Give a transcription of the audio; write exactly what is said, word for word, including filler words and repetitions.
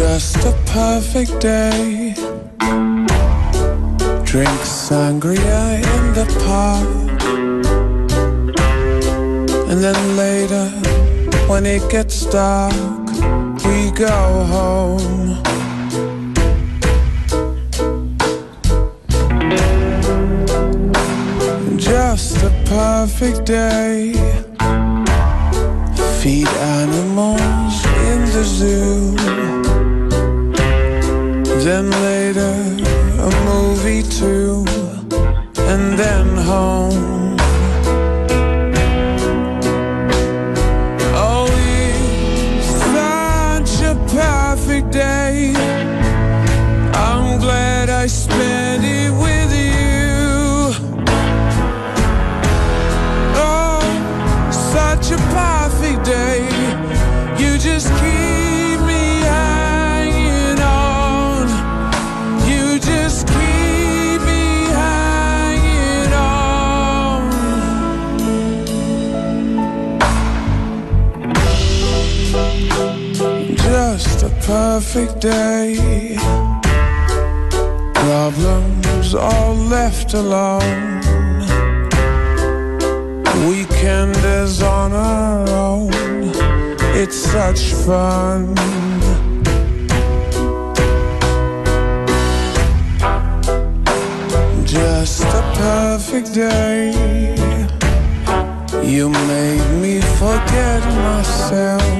Just a perfect day. Drink sangria in the park, and then later, when it gets dark, we go home. Just a perfect day. Feed animals in the zoo. Then later, a movie too, and then home. Oh, it's such a perfect day. I'm glad I spent it with you. Oh, such a perfect day. You just keep me hanging on. You just keep me hanging on. Just a perfect day. Problems all left alone. Weekend is on our own. It's such fun. Just a perfect day. You made me forget myself.